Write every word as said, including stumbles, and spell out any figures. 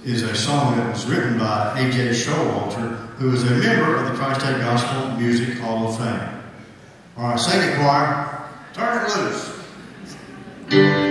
is a song that was written by A J Showalter, who is a member of the Tri-State Gospel Music Hall of Fame. All right, sing it, choir. Turn it loose.